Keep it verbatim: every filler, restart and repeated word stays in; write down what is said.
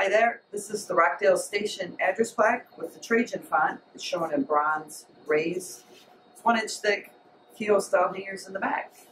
Hi there, this is the Rockdale Station Address Plaque with the Trajan Font. It's shown in bronze raised. It's one inch thick, keyhole style hangers in the back.